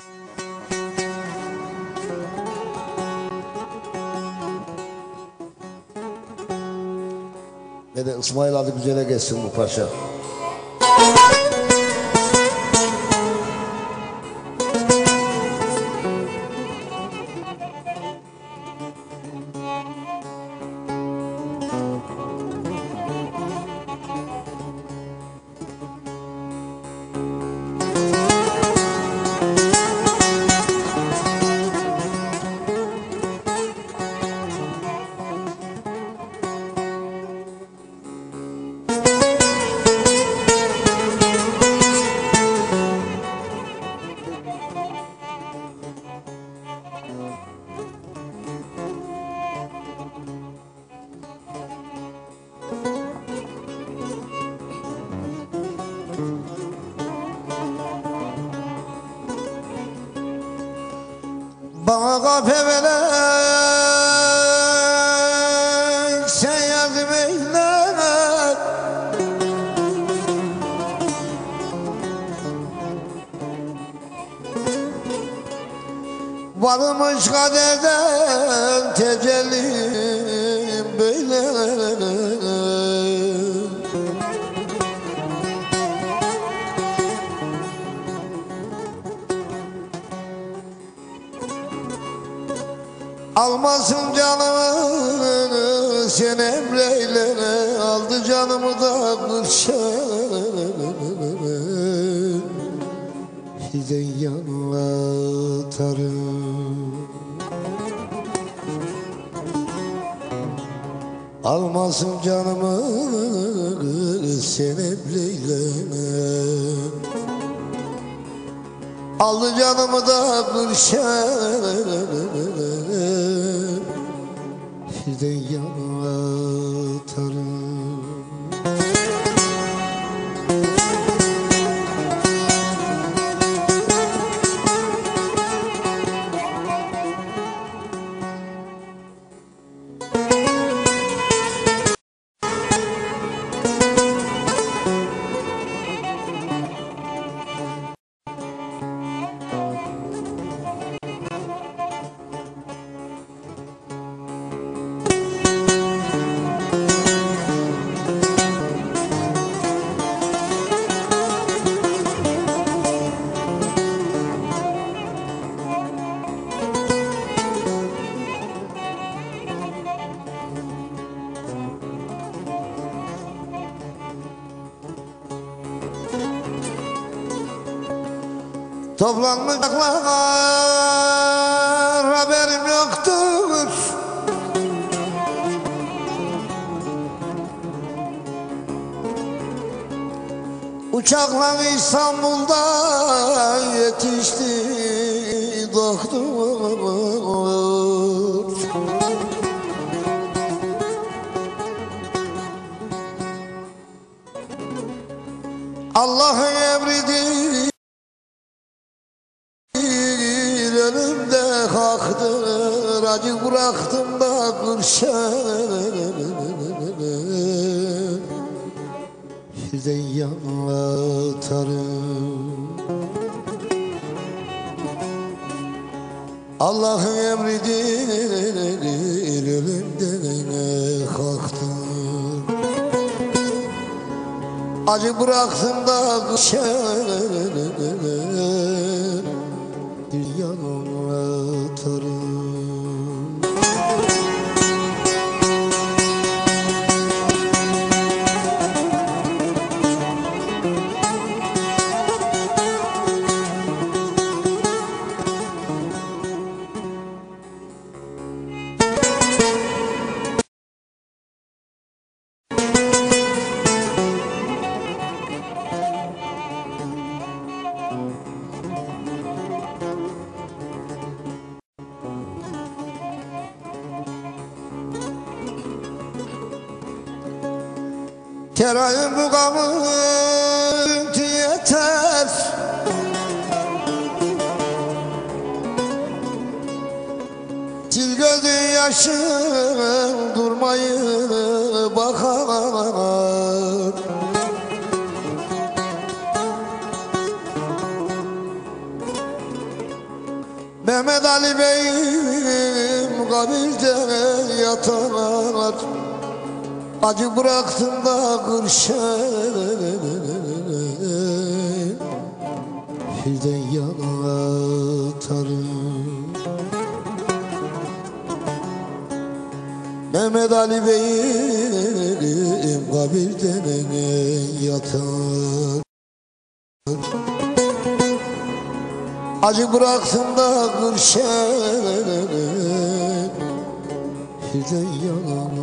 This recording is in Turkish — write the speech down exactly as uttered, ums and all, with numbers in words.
Ve de İsmail adı güzele geçsin bu parça. Bana kafe veren sen yardım eyle. Varmış kaderden tecellim böyle. Almasın canımı sen emreyle, aldı canımı da kırşan. Giden yanlatarım. Almasın canımı sen emreyle, aldı canımı da kırşan. Giden yanlatarım. Toplanmışlar haberim yoktur. Uçakla İstanbul'da yetişti doktor. Allah'ın emridir, önümde haktır, acı bıraktım da kırşan. Giden yanlatarım. Allah'ın emridir, ölümden kalktım. Acı bıraktım da kışan. Bir yanlatarım. Kerayım bu gamın yeter. Sil gözün yaşın durmayı bakar. Mehmet Ali Bey'im kabirde yatar, acı bıraktım da kırşen birden yatarım. Mehmet Ali Bey'im kabirde yatar, acı bıraktım da kırşen birden yanar.